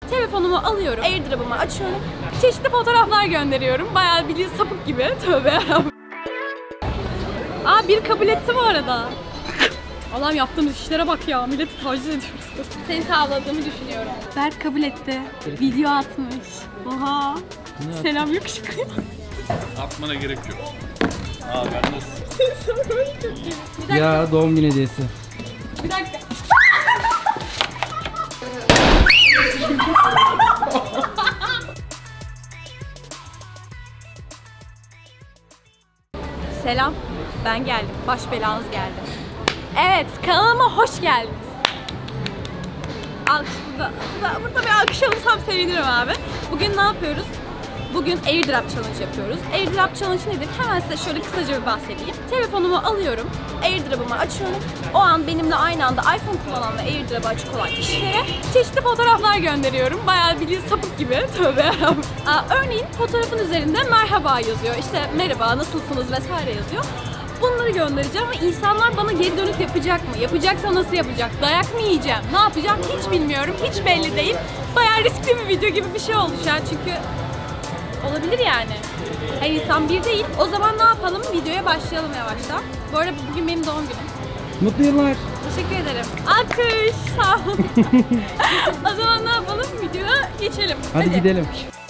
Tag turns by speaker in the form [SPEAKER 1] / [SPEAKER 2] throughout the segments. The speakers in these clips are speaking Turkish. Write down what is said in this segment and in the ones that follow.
[SPEAKER 1] Telefonumu alıyorum, AirDrop'umu açıyorum. Çeşitli fotoğraflar gönderiyorum. Bayağı bildiğin sapık gibi. Tövbe yarabbim. Aa, bir kabul etti bu arada. Allah'ım, yaptığımız işlere bak ya. Milleti taciz ediyoruz. Seni tavladığımı düşünüyorum. Berk kabul etti. Video atmış. Oha. Selam yakışıklı.
[SPEAKER 2] Atmana gerek yok. Aa, ben nasıl?
[SPEAKER 3] Ya doğum günü hediyesi.
[SPEAKER 1] Bir dakika. Selam, ben geldim. Baş belanız geldi. Evet, kanalıma hoş geldiniz. Alkış burada bir alkış alırsam sevinirim abi. Bugün ne yapıyoruz? Bugün AirDrop Challenge yapıyoruz. AirDrop Challenge nedir? Hemen size şöyle kısaca bir bahsedeyim. Telefonumu alıyorum, AirDrop'umu açıyorum. O an benimle aynı anda iPhone kullanan ve AirDrop'u açık olan kişilere çeşitli fotoğraflar gönderiyorum. Bayağı bildiğin sapık gibi. Tövbe yarabbim. Örneğin fotoğrafın üzerinde merhaba yazıyor. İşte merhaba, nasılsınız vesaire yazıyor. Bunları göndereceğim ve insanlar bana geri dönüp yapacak mı? Yapacaksa nasıl yapacak? Dayak mı yiyeceğim? Ne yapacağım? Hiç bilmiyorum. Hiç belli değil. Bayağı riskli bir video gibi bir şey oldu şu an çünkü olabilir yani. Her insan bir değil. O zaman ne yapalım? Videoya başlayalım yavaştan. Bu arada bugün benim doğum günüm.
[SPEAKER 3] Mutlu yıllar.
[SPEAKER 1] Teşekkür ederim. Alkış. Sağ olun. O zaman ne yapalım? Videoya geçelim.
[SPEAKER 3] Hadi gidelim.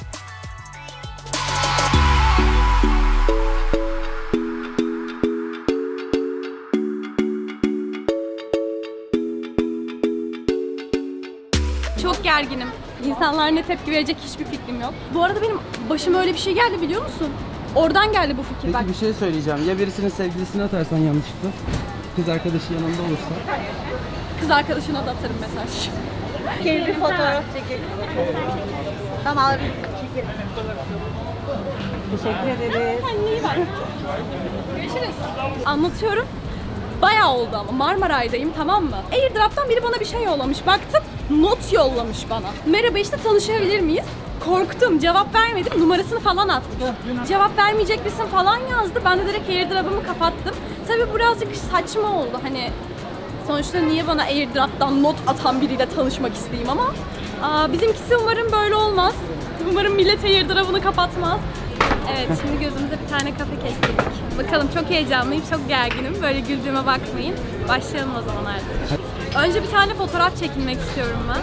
[SPEAKER 1] Çok gerginim. İnsanlar ne tepki verecek hiçbir fikrim yok. Bu arada benim başıma öyle bir şey geldi, biliyor musun? Oradan geldi bu fikir.
[SPEAKER 3] Peki
[SPEAKER 1] Bak.
[SPEAKER 3] bir şey söyleyeceğim. Ya birisinin sevgilisini atarsan yanlışlıkla? Kız arkadaşı yanında olursa?
[SPEAKER 1] Kız arkadaşına da atarım mesaj.
[SPEAKER 4] Gel bir fotoğraf çekelim. Tamam, çekelim. Teşekkür ederiz.
[SPEAKER 1] Anneyi bak. Görüşürüz. Anlatıyorum. Bayağı oldu ama Marmaray'dayım, tamam mı? AirDrop'tan biri bana bir şey yollamış. Baktım, not yollamış bana. Merhaba, işte tanışabilir miyiz? Korktum, cevap vermedim, numarasını falan atmış. Cevap vermeyecek misin falan yazdı. Ben de direkt AirDrop'ımı kapattım. Tabii birazcık saçma oldu hani. Sonuçta niye bana AirDrop'tan not atan biriyle tanışmak isteyeyim ama bizimkisi umarım böyle olmaz. Umarım millet AirDrop'ını kapatmaz. Evet, şimdi gözümüze bir tane kafe kestirdik. Bakalım, çok heyecanlıyım, çok gerginim. Böyle güldüğüme bakmayın. Başlayalım o zaman artık. Önce bir tane fotoğraf çekilmek istiyorum ben.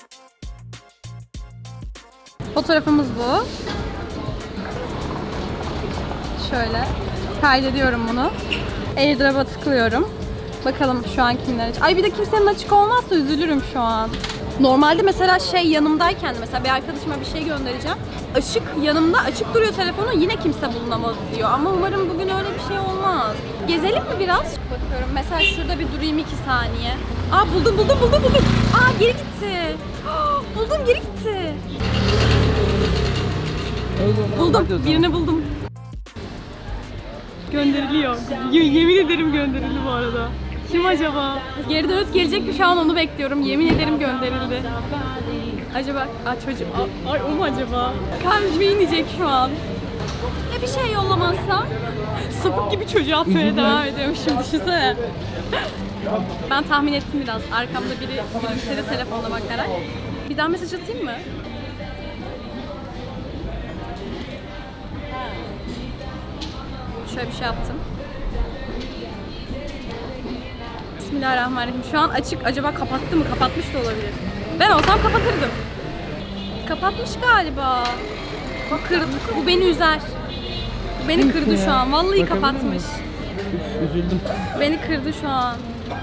[SPEAKER 1] Fotoğrafımız bu. Şöyle kaydediyorum bunu. AirDrop'a tıklıyorum. Bakalım şu an kimler açık. Ay, bir de kimsenin açık olmazsa üzülürüm şu an. Normalde mesela yanımdayken mesela bir arkadaşıma bir şey göndereceğim. Yanımda açık duruyor telefonu, yine kimse bulunamadı diyor. Ama umarım bugün öyle bir şey olmaz. Gezelim mi biraz? Bakıyorum mesela şurada bir durayım 2 saniye. Buldum. Geri gitti. Buldum, geri gitti. Buldum, birini buldum. Gönderiliyor. Yemin ederim gönderildi bu arada. Kim acaba? Geri dönüt gelecek mi, şu an onu bekliyorum. Yemin ederim gönderildi. Acaba? Çocuk. Ay, o mu acaba? Kalbime inecek şu an. Ya bir şey yollamazsa? Sapık gibi çocuğa atmaya devam ediyormuşum, düşünsene. Ben tahmin ettim biraz. Arkamda biri gülümsedi telefonla bakarak. Bir daha mesaj atayım mı? Şöyle bir şey yaptım. Bismillahirrahmanirrahim. Şu an açık. Acaba kapattı mı? Kapatmış da olabilir. Ben olsam kapatırdım. Kapatmış galiba. Bu beni üzer. Bu beni kırdı şu an. Vallahi kapatmış.
[SPEAKER 3] Üzüldüm.
[SPEAKER 1] Beni kırdı şu an.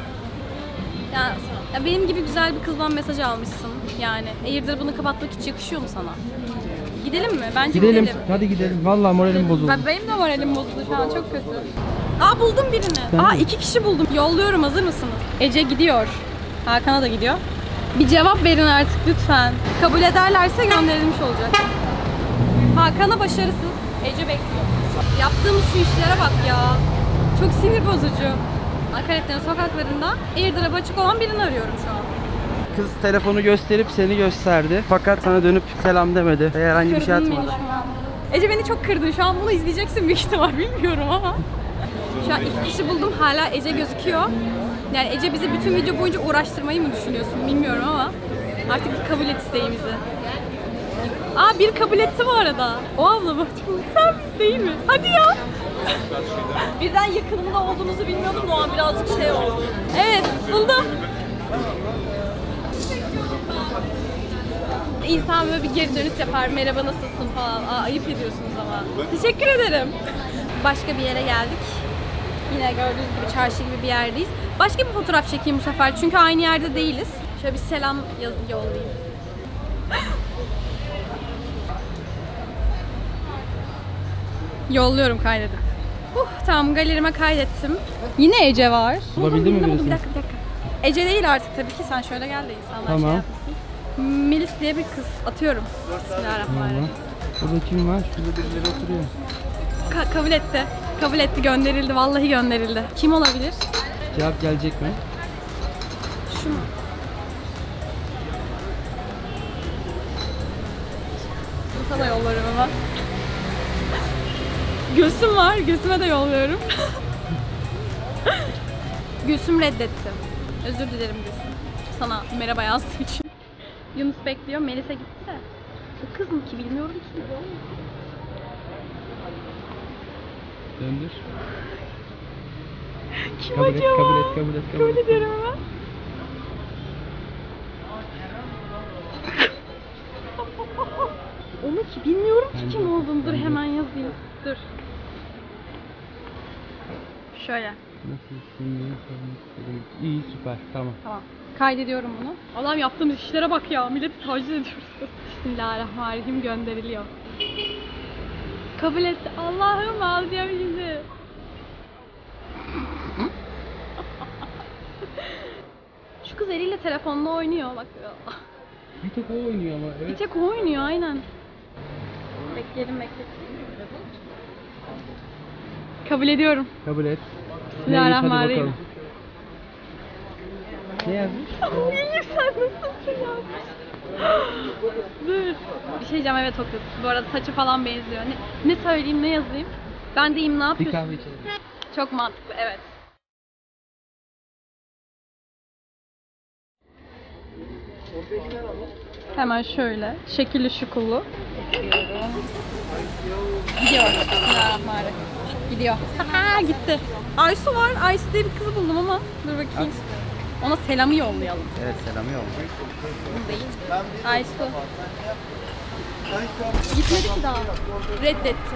[SPEAKER 1] Ya benim gibi güzel bir kızdan mesaj almışsın yani. AirDrop'unu kapatmak hiç yakışıyor mu sana? Gidelim mi? Bence gidelim.
[SPEAKER 3] Hadi gidelim. Vallahi moralim bozuldu.
[SPEAKER 1] Benim de moralim bozuldu şu an, çok kötü. Buldum birini. 2 kişi buldum. Yolluyorum, hazır mısınız? Ece gidiyor. Hakan'a da gidiyor. Bir cevap verin artık lütfen. Kabul ederlerse gönderilmiş olacak. Hakan'a başarısız. Ece bekliyor. Yaptığımız şu işlere bak ya. Çok sinir bozucu. Akaretlerin sokaklarında AirDrop açık olan birini arıyorum şu an.
[SPEAKER 3] Kız telefonu gösterip seni gösterdi. Fakat sana dönüp selam demedi. Herhangi bir şey atmadı.
[SPEAKER 1] Ece beni çok kırdı. Şu an bunu izleyeceksin büyük ihtimal, bilmiyorum ama. Şu an 2 kişi buldum. Hala Ece gözüküyor. Yani Ece bizi bütün video boyunca uğraştırmayı mı düşünüyorsun bilmiyorum ama. Artık bir kabul et isteğimizi. Aa, bir kabul etti bu arada. O abla bak. Sen değil mi? Hadi ya. Birden yakınımda olduğunuzu bilmiyordum da o an birazcık şey oldu. Evet, buldum. İnsan böyle bir geri dönüş yapar, merhaba nasılsın falan. Aa, ayıp ediyorsunuz ama. Teşekkür ederim. Başka bir yere geldik. Yine gördüğünüz gibi çarşı gibi bir yerdeyiz. Başka bir fotoğraf çekeyim bu sefer çünkü aynı yerde değiliz. Şöyle bir selam yollayayım. Yolluyorum, kaydedin. Tamam, galerime kaydettim. Yine Ece var.
[SPEAKER 3] Bulabildin mi
[SPEAKER 1] Bir
[SPEAKER 3] birisini?
[SPEAKER 1] dakika. Ece değil artık tabii ki, sen şöyle gel de insanlar
[SPEAKER 3] Tamam.
[SPEAKER 1] şey yapmasın. Melis diye bir kız, atıyorum. Bismillahirrahmanirrahim.
[SPEAKER 3] Burada kim var? Şurada birileri oturuyor.
[SPEAKER 1] Kabul etti. Kabul etti, gönderildi. Vallahi gönderildi. Kim olabilir?
[SPEAKER 3] Cevap gelecek mi?
[SPEAKER 1] Şu mu? Sana yollarım ama. Gülsüm var, Gülsüm'e de yolluyorum. Gülsüm reddetti. Özür dilerim Gülsüm. Sana merhaba yazdığım için. Yunus bekliyor, Melis'e gitti de. O kız mı ki bilmiyorum ki.
[SPEAKER 3] Döndür.
[SPEAKER 1] Kim
[SPEAKER 3] Kabul et,
[SPEAKER 1] acaba?
[SPEAKER 3] kabul et, kabul et, kabul et.
[SPEAKER 1] Kabul ediyorum ama. Onu ki bilmiyorum ki
[SPEAKER 3] Bence-
[SPEAKER 1] kim olduğunu. Dur
[SPEAKER 3] bence-
[SPEAKER 1] hemen yazayım. Dur. Şöyle.
[SPEAKER 3] Nasılsın? İyi, süper, tamam.
[SPEAKER 1] Tamam. Kaydediyorum bunu. Allah'ım, yaptığımız işlere bak ya. Milleti taciz ediyoruz. Bismillahirrahmanirrahim, gönderiliyor. Kabul et. Allah'ım, alacağım şimdi. Şu kız eliyle telefonla oynuyor bak.
[SPEAKER 3] Bir tek o oynuyor ama
[SPEAKER 1] Bir
[SPEAKER 3] evet.
[SPEAKER 1] tek o oynuyor aynen. Bekleyelim. Kabul ediyorum.
[SPEAKER 3] Kabul et.
[SPEAKER 1] Bismillahirrahmanirrahim.
[SPEAKER 3] Neymiş, hadi bakalım. Ne yazmış?
[SPEAKER 1] İyiyim, sen nasılsın ya? Dur. Bir şey diyeceğim, evet o kız. Bu arada saçı falan benziyor. Ne söyleyeyim, ne yazayım? Ben deyim, ne
[SPEAKER 3] Bir
[SPEAKER 1] yapıyorsun?
[SPEAKER 3] kahve içelim.
[SPEAKER 1] Çok mantıklı, evet. Hemen şöyle, şekilli şukullu. Gidiyor. Bismillahirrahmanirrahim. Gidiyor. Haha, gitti. Aysu var. Aysu diye bir kızı buldum ama. Dur bakayım. Ona selamı yollayalım.
[SPEAKER 3] Evet, selamı yok.
[SPEAKER 1] Değil. Aysu. Gitmedi ki daha. Reddetti.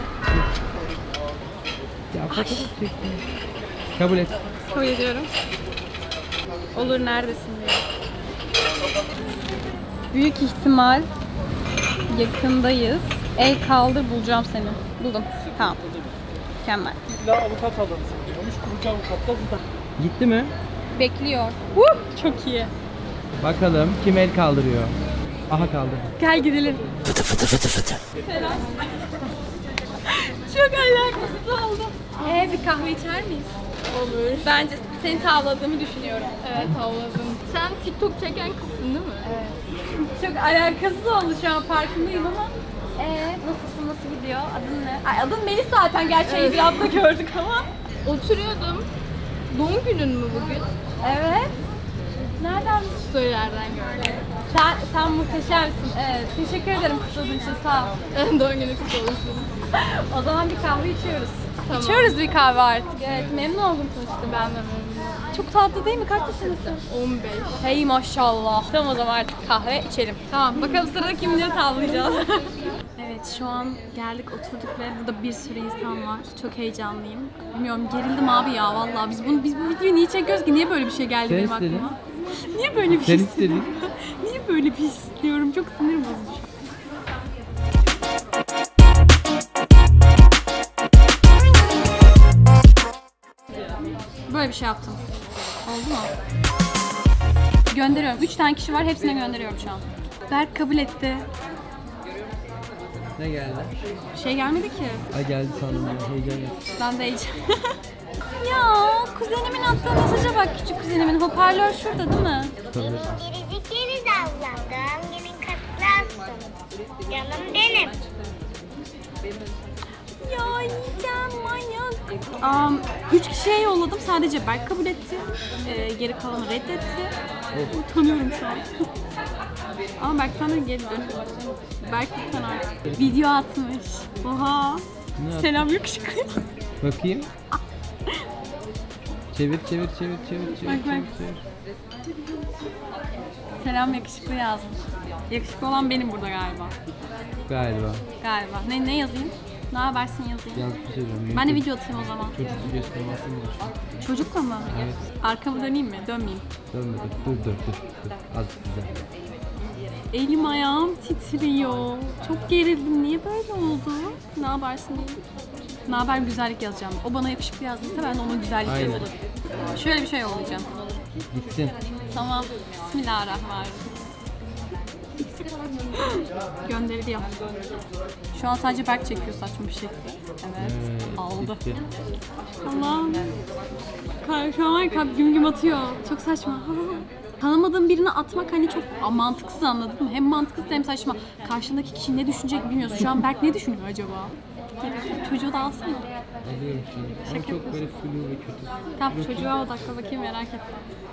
[SPEAKER 3] Ya fotoğraf çektim. Kabul et.
[SPEAKER 1] Kabul ediyorum. Olur, neredesin diyor. Büyük ihtimal yakındayız. El kaldır, bulacağım seni. Buldum. Tamam. Mükemmel.
[SPEAKER 5] İlla avukat alınsın diyormuş. Kurucu avukat da burada.
[SPEAKER 3] Gitti mi?
[SPEAKER 1] Bekliyor. Çok iyi.
[SPEAKER 3] Bakalım kim el kaldırıyor. Aha kaldırdı.
[SPEAKER 1] Gel gidelim. Selam. Çok alakasız oldu. Bir kahve içer miyiz? Olur. Bence seni tavladığımı düşünüyorum. Evet, tavladım. Sen TikTok çeken kızsın değil mi? Evet. Çok alakasız oldu şu an, farkındayım ama. Nasılsın, nasıl gidiyor? Adın ne? Ay, adın Melis zaten, gerçi bir hafta gördük ama. Oturuyordum. Doğum günün mü bugün? Evet. Nereden? Storylerden gördüm. Sen muhteşemsin. Evet. Teşekkür ederim kutladığın için, sağ ol. Doğum günü kutlu olsun. O zaman bir kahve içiyoruz. Tamam. İçiyoruz bir kahve artık. Evet, memnun oldum tanıştım. Ben de memnun. Çok tatlı değil mi? Kaç yaşındasın? 15. Hey maşallah. Tamam, o zaman artık kahve içelim. Tamam, bakalım sırada kimleri tavlayacağız. Evet, şu an geldik, oturduk ve burada bir sürü insan var. Çok heyecanlıyım. Bilmiyorum, gerildim abi ya vallahi. Biz bu videoyu niye çekiyoruz ki? Niye böyle bir şey geldi
[SPEAKER 3] Sen
[SPEAKER 1] benim
[SPEAKER 3] istedin.
[SPEAKER 1] aklıma? Niye böyle bir şey
[SPEAKER 3] Sen
[SPEAKER 1] istiyorum?
[SPEAKER 3] istedin.
[SPEAKER 1] Niye böyle bir şey istiyorum? Çok sinir bozucu. Böyle bir şey yaptım. Oldu mu? Gönderiyorum. 3 tane kişi var. Hepsine gönderiyorum şu an. Berk kabul etti.
[SPEAKER 3] Ne geldi?
[SPEAKER 1] Bir şey gelmedi ki.
[SPEAKER 3] Ay geldi sandım ya, heyecan yaptım.
[SPEAKER 1] Ben de heyecan. Ya kuzenimin attığı mesaja bak, küçük kuzenimin. Hoparlör şurada değil mi?
[SPEAKER 6] Biricik Yeliz ablam, doğum günün kutlu olsun. Canım benim.
[SPEAKER 1] Ya yiyeceğim, manyak. 3 kişiye yolladım. Sadece Berk kabul etti. Geri kalanı reddetti. Utanıyorum şu an. Ama Berk'ten de geri dön. Berk lütfen artık. Video atmış. Oha.
[SPEAKER 3] Ne
[SPEAKER 1] Selam yakışıklı.
[SPEAKER 3] Bakayım. Çevir.
[SPEAKER 1] Bak. Selam yakışıklı yazmış. Yakışıklı olan benim burada galiba. Galiba. Ne yazayım? Ne habersin yazayım.
[SPEAKER 3] Yaz bir şey diyorum.
[SPEAKER 1] Ben de video atayım o zaman.
[SPEAKER 3] Çocuk videosu olmasın mı?
[SPEAKER 1] Çocukla mı?
[SPEAKER 3] Evet.
[SPEAKER 1] Arkamı döneyim mi? Dönmeyeyim.
[SPEAKER 3] Dönme dur. Az güzel.
[SPEAKER 1] Elim ayağım titriyor. Çok gerildim. Niye böyle oldu? Ne habersin diyeyim. Ne haber güzellik yazacağım. O bana yakışıklı yazdıysa ben de ona güzellik
[SPEAKER 3] Aynen.
[SPEAKER 1] yazarım. Şöyle bir şey yollayacağım.
[SPEAKER 3] Gitsin.
[SPEAKER 1] Tamam. Bismillahirrahmanirrahim. Gönderiliyor. Şu an sadece Berk çekiyor saçma bir şekilde. Evet. Aldı.
[SPEAKER 3] Gitti.
[SPEAKER 1] Allah'ım. Şu an kalp güm atıyor. Çok saçma. Tanımadığın birine atmak hani çok mantıksız, anladın mı? Hem mantıksız hem saçma. Karşındaki kişi ne düşünecek bilmiyorsun. Şu an Berk ne düşünüyor acaba? Çocuğu da alsana.
[SPEAKER 3] Alıyorum şimdi. Ama
[SPEAKER 1] Şaka
[SPEAKER 3] çok böyle flu ve kötü.
[SPEAKER 1] Tamam çocuğa odakla bakayım, merak etme.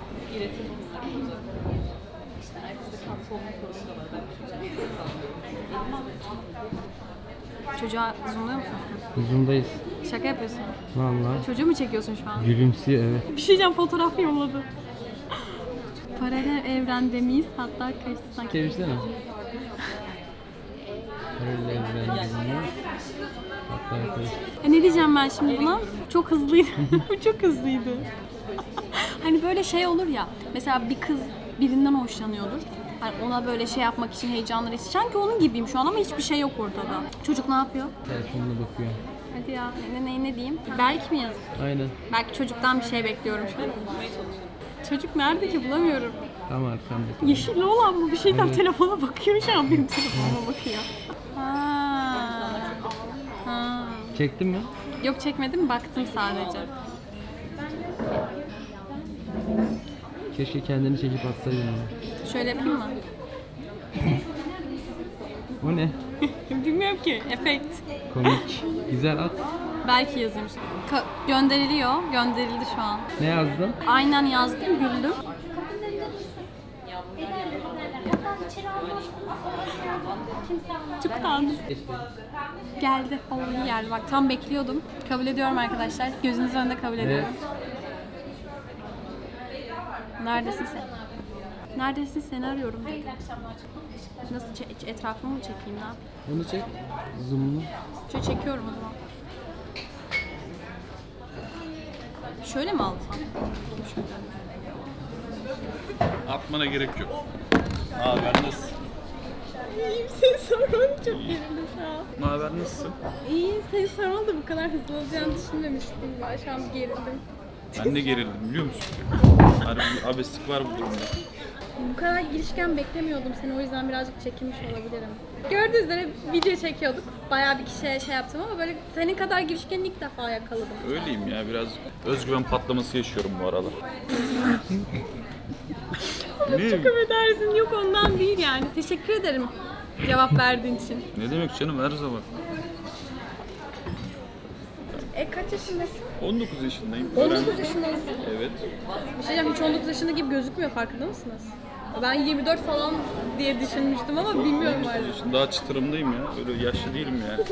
[SPEAKER 1] Çocuğa zoomluyor musun?
[SPEAKER 3] Uzundayız.
[SPEAKER 1] Şaka yapıyorsun.
[SPEAKER 3] Vallahi.
[SPEAKER 1] Çocuğu mu çekiyorsun şu an?
[SPEAKER 3] Gülümsüyor evet.
[SPEAKER 1] Bir şey diyeceğim, fotoğraf yolladı. Paralel evrende miyiz? Hatta karışsak.
[SPEAKER 3] Çevirsene. Paralel evrenler. Hatta karıştı.
[SPEAKER 1] Ne diyeceğim ben şimdi buna? Çok hızlıydı. Bu çok hızlıydı. Hani böyle şey olur ya. Mesela bir kız birinden hoşlanıyordur. Hani ona böyle şey yapmak için heyecanlar hissedecek ki onun gibiyim şu an ama hiçbir şey yok ortada. Çocuk ne yapıyor?
[SPEAKER 3] Telefonuna bakıyor.
[SPEAKER 1] Hadi ya ne diyeyim? Berk mi yazık?
[SPEAKER 3] Aynen.
[SPEAKER 1] Belki çocuktan bir şey bekliyorum şu an. Çocuk nerede ki, bulamıyorum.
[SPEAKER 3] Tam arkamda.
[SPEAKER 1] Yeşilli olan bu bir şeyden
[SPEAKER 3] Evet.
[SPEAKER 1] telefona bakıyor şu an, benim telefonuma bakıyor. Ha.
[SPEAKER 3] Çektin mi?
[SPEAKER 1] Yok çekmedim, baktım sadece.
[SPEAKER 3] Keşke kendini çekip atsaydın onu.
[SPEAKER 1] Şöyle yapayım mı?
[SPEAKER 3] O ne?
[SPEAKER 1] Bilmiyorum ki, efekt.
[SPEAKER 3] Komik. Güzel at.
[SPEAKER 1] Belki yazayım. Gönderiliyor, gönderildi şu an.
[SPEAKER 3] Ne yazdın?
[SPEAKER 1] Aynen yazdım, güldüm. Çok tanıdım. Geldi, vallahi geldi. Bak tam bekliyordum. Kabul ediyorum arkadaşlar. Gözünüzün önünde kabul ediyorum. Neredesin sen? Neredesin, seni arıyorum dedi. Nasıl etrafımı mı çekeyim, ne yapayım?
[SPEAKER 3] Onu çek. Zoom'lu.
[SPEAKER 1] Şöyle çekiyorum o zaman. Şöyle mi alsam?
[SPEAKER 2] Atmana gerek yok. Ben nasılsın?
[SPEAKER 1] İyiyim, seni sormalı, çok gerildim şu an.
[SPEAKER 2] Ne haber, nasılsın?
[SPEAKER 1] İyiyim, seni sormalı da bu kadar hızlı olacağını düşünmemiştim ya. Şu an gerildim.
[SPEAKER 2] Ben de gerildim biliyor musun? Hani bir abeslik var bu durumda.
[SPEAKER 1] Bu kadar girişken beklemiyordum seni, o yüzden birazcık çekinmiş olabilirim. Gördüğünüz üzere video çekiyorduk. Bayağı bir kişiye şey yaptım ama böyle senin kadar girişkeni ilk defa yakaladım.
[SPEAKER 2] Öyleyim ya, biraz özgüven patlaması yaşıyorum bu aralar. Ne?
[SPEAKER 1] Çok affedersin, yok ondan değil yani. Teşekkür ederim cevap verdiğin için.
[SPEAKER 2] Ne demek canım, her zaman.
[SPEAKER 1] Kaç yaşındasın?
[SPEAKER 2] 19 yaşındayım.
[SPEAKER 1] 19 yaşındasın.
[SPEAKER 2] Evet.
[SPEAKER 1] Bir şey diyeceğim, hiç 19 yaşında gibi gözükmüyor, farkında mısınız? Ben 24 falan diye düşünmüştüm ama bilmiyorum hala.
[SPEAKER 2] Daha çıtırımdayım ya. Öyle yaşlı değilim ya.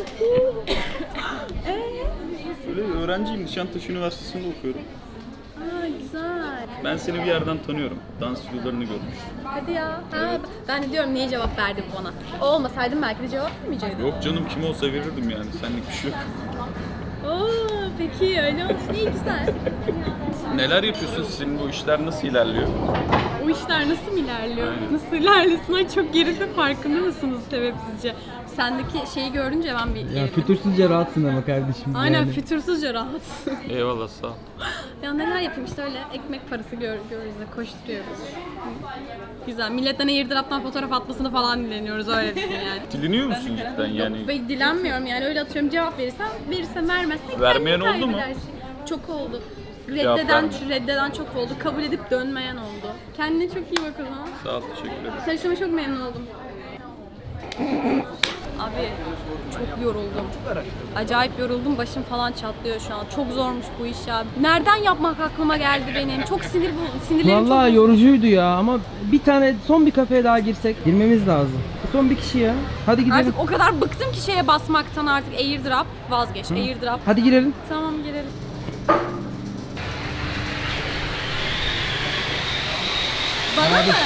[SPEAKER 2] Öyle öğrenciyim. Nişantaşı Üniversitesi'nde okuyorum.
[SPEAKER 1] Aa güzel.
[SPEAKER 2] Ben seni bir yerden tanıyorum. Dans videolarını görmüştüm.
[SPEAKER 1] Hadi ya. Ben de diyorum niye cevap verdi bu bana. O olmasaydım belki de cevap vermeyecektim.
[SPEAKER 2] Yok canım, kim olsa verirdim yani. Senlik bir şey yok.
[SPEAKER 1] Oo peki öyle olsun. İyi güzel.
[SPEAKER 2] Neler yapıyorsun? Senin bu işler nasıl ilerliyor?
[SPEAKER 1] O işler nasıl ilerliyor?
[SPEAKER 2] Aynen.
[SPEAKER 1] Nasıl ilerliyorsun? Ay çok gerildim, farkında mısınız sebepsizce? Sendeki şeyi görünce ben bir...
[SPEAKER 3] Ya fütursuzca rahatsın ama kardeşim.
[SPEAKER 1] Aynen
[SPEAKER 3] yani.
[SPEAKER 1] fütursuzca rahatsın.
[SPEAKER 2] Eyvallah, sağ ol.
[SPEAKER 1] Ya neler yapayım işte, öyle ekmek parası görüyoruz da koşturuyoruz. Güzel. Milletten airdrop'tan fotoğraf atmasını falan dileniyoruz, öyle düşün yani.
[SPEAKER 2] Dileniyor musun cidden yani?
[SPEAKER 1] Ben dilenmiyorum yani, öyle atıyorum, cevap verirsem vermezsen
[SPEAKER 2] Vermeyen
[SPEAKER 1] kendin
[SPEAKER 2] oldu mu?
[SPEAKER 1] kaybedersin. Çok oldu.
[SPEAKER 2] Cevap
[SPEAKER 1] Reddeden çok oldu. Kabul edip dönmeyen oldu. Kendine çok iyi bak o zaman.
[SPEAKER 2] Sağ ol, teşekkür ederim.
[SPEAKER 1] Tanıştığıma çok memnun oldum. Abi abi çok yoruldum. Acayip yoruldum. Başım falan çatlıyor şu an. Çok zormuş bu iş ya. Nereden yapmak aklıma geldi benim. Çok sinirlerim çok
[SPEAKER 3] Vallahi
[SPEAKER 1] bozuldu.
[SPEAKER 3] yorucuydu ya ama bir tane son bir kafeye daha girsek girmemiz lazım. Son bir kişi ya. Hadi gidelim.
[SPEAKER 1] Artık o kadar bıktım ki şeye basmaktan artık airdrop vazgeç. Airdrop.
[SPEAKER 3] Hadi girelim.
[SPEAKER 1] Tamam girelim. Bana mı?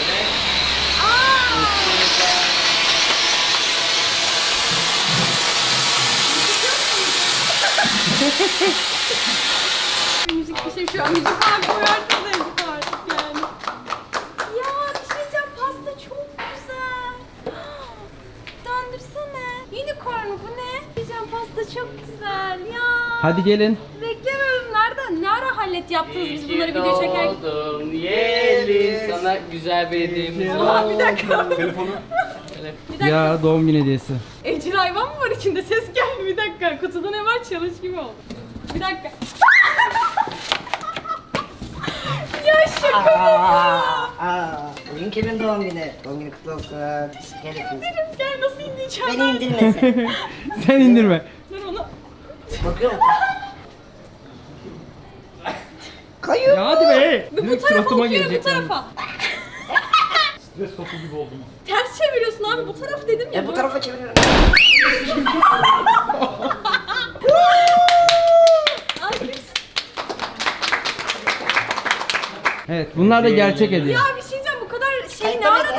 [SPEAKER 1] Müzik bir şey şu an. Müzik abi koyarsın da artık yani. Ya bir şey diyeceğim. Pasta çok güzel. Döndürsene. Unicorn bu ne? Diyeceğim pasta çok güzel ya.
[SPEAKER 3] Hadi gelin.
[SPEAKER 1] Beklemiyorum. Ne ara hallet yaptınız biz bunları video çekerken?
[SPEAKER 7] Doğdun Yeliz. Sana güzel bir hediyemiz var.
[SPEAKER 1] Oha bir dakika.
[SPEAKER 2] Telefonu.
[SPEAKER 1] Bir dakika.
[SPEAKER 3] Ya doğum günü hediyesi.
[SPEAKER 1] Evcil hayvan mı var içinde? Ses geldi bir dakika. Kutuda ne var? Challenge gibi oldu. Bir dakika. Ya şaka.
[SPEAKER 4] Bugün kimin doğum günü? Doğum günü kutlu olsun. Gel hepiniz.
[SPEAKER 1] Gel nasıl indireceğim?
[SPEAKER 4] Beni indirmesin.
[SPEAKER 3] Sen indirme.
[SPEAKER 1] Dur onu.
[SPEAKER 4] Bakıyor musun? Kayıyor.
[SPEAKER 3] Ya hadi be.
[SPEAKER 1] Bu
[SPEAKER 3] Direkt
[SPEAKER 1] tarafa
[SPEAKER 3] suratıma
[SPEAKER 1] okuyor bu
[SPEAKER 3] gelecek yani.
[SPEAKER 1] tarafa.
[SPEAKER 2] Stres topu gibi oldum.
[SPEAKER 1] Ters çeviriyorsun abi bu taraf dedim ya.
[SPEAKER 4] Bu tarafa çeviriyorum.
[SPEAKER 3] Evet bunlar da gerçek hediye.
[SPEAKER 1] Ya bir şey diyeceğim bu kadar şey ne arada?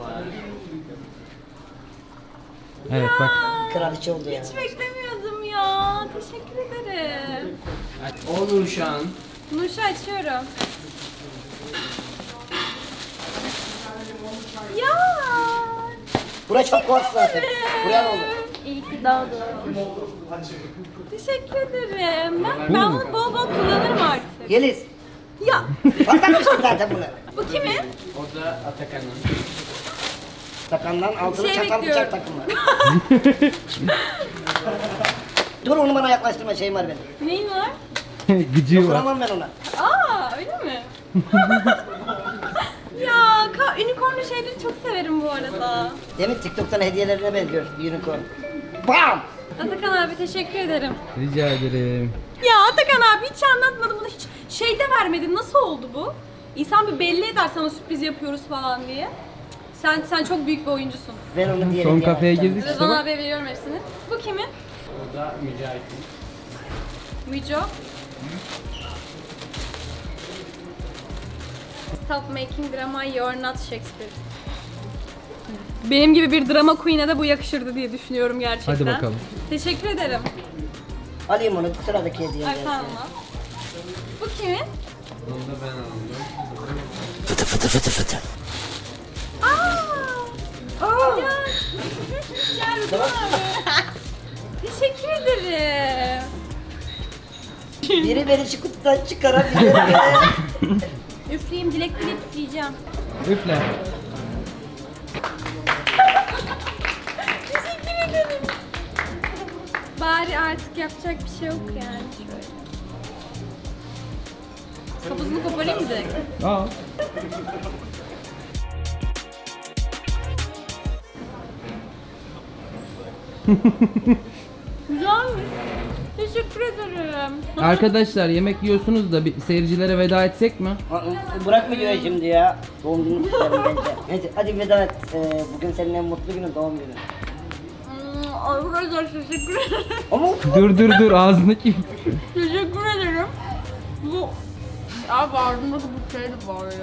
[SPEAKER 3] Evet bak.
[SPEAKER 4] Kraliçe oldu ya.
[SPEAKER 1] Hiç beklemiyordum ya. Teşekkür ederim.
[SPEAKER 7] O Nurşan.
[SPEAKER 1] Nurşa açıyorum. Ya.
[SPEAKER 4] Bura çok korktu zaten. Buraya ne oldu?
[SPEAKER 1] İyi ki doğdun. Teşekkür ederim. Ben bunu bol bol kullanırım artık.
[SPEAKER 4] Yeliz.
[SPEAKER 1] Ya
[SPEAKER 4] Patlamıştım zaten bunu.
[SPEAKER 1] bu kimin?
[SPEAKER 7] O da Atakan'ın.
[SPEAKER 4] Takandan altını
[SPEAKER 1] Şey
[SPEAKER 4] çatal
[SPEAKER 1] bekliyorum.
[SPEAKER 4] bıçak takımı. Dur onu bana yaklaştırma şeyim var benim.
[SPEAKER 1] Neyin var?
[SPEAKER 3] Gıcığı var.
[SPEAKER 4] Kuramam ben ona.
[SPEAKER 1] Aa öyle mi? Ya unicornlu şeyleri çok severim bu arada.
[SPEAKER 4] Demin TikTok'tan hediyelerine benziyor unicorn. Bam!
[SPEAKER 1] Atakan abi teşekkür ederim.
[SPEAKER 3] Rica ederim.
[SPEAKER 1] Ya Atakan abi hiç anlatmadın bunu hiç şeyde vermedin. Nasıl oldu bu? İnsan bir belli eder sana sürpriz yapıyoruz falan diye. Sen çok büyük bir oyuncusun.
[SPEAKER 4] Ben onu diyelim.
[SPEAKER 3] Son kafeye girdik işte
[SPEAKER 1] Rıdvan
[SPEAKER 3] bak.
[SPEAKER 1] abiye veriyorum hepsini. Bu kimin?
[SPEAKER 7] O da Mücahit'in.
[SPEAKER 1] Müco. Stop making drama, you're not Shakespeare. Benim gibi bir drama queen'e de bu yakışırdı diye düşünüyorum gerçekten.
[SPEAKER 3] Hadi bakalım.
[SPEAKER 1] Teşekkür ederim.
[SPEAKER 4] Alayım onu sıradaki hediye.
[SPEAKER 1] Ay pardon. Bu kimin?
[SPEAKER 7] Onu da ben aldım.
[SPEAKER 4] Fıtı fıtı fıtı fıtı.
[SPEAKER 1] Ya. Ya Rıdvan abi. Teşekkür ederim.
[SPEAKER 4] Biri beni şu kutudan çıkarabilir.
[SPEAKER 1] Üfleyeyim, dilek üfleyeceğim.
[SPEAKER 3] Üfle.
[SPEAKER 1] Teşekkür ederim. Bari artık yapacak bir şey yok yani şöyle. Kapısını koparayım mı direkt?
[SPEAKER 3] Aa.
[SPEAKER 1] Güzelmiş. Teşekkür ederim.
[SPEAKER 3] Arkadaşlar yemek yiyorsunuz da bir seyircilere veda etsek mi?
[SPEAKER 4] Bırakmıyor şimdi ya. Doğum günü kutlarım bence. Neyse hadi veda et. Bugün senin en mutlu günün doğum günü.
[SPEAKER 1] Arkadaşlar teşekkür ederim.
[SPEAKER 4] Ama
[SPEAKER 3] Dur ağzını kim?
[SPEAKER 1] Teşekkür ederim. Bu... Ya ağzımdaki bu şey de var ya.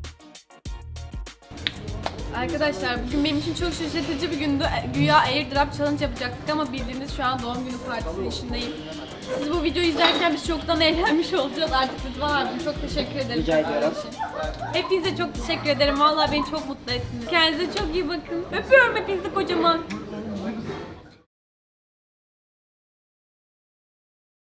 [SPEAKER 1] Arkadaşlar bugün benim için çok şaşırtıcı bir gündü. Güya airdrop challenge yapacaktık ama bildiğiniz şu an doğum günü partisinin işindeyim. Siz bu videoyu izlerken biz çoktan eğlenmiş olacağız. Artık Rıdvan abim çok teşekkür ederim.
[SPEAKER 4] Rica ediyorum.
[SPEAKER 1] Hepinize çok teşekkür ederim. Vallahi beni çok mutlu ettiniz. Kendinize çok iyi bakın. Öpüyorum hepinizi kocaman.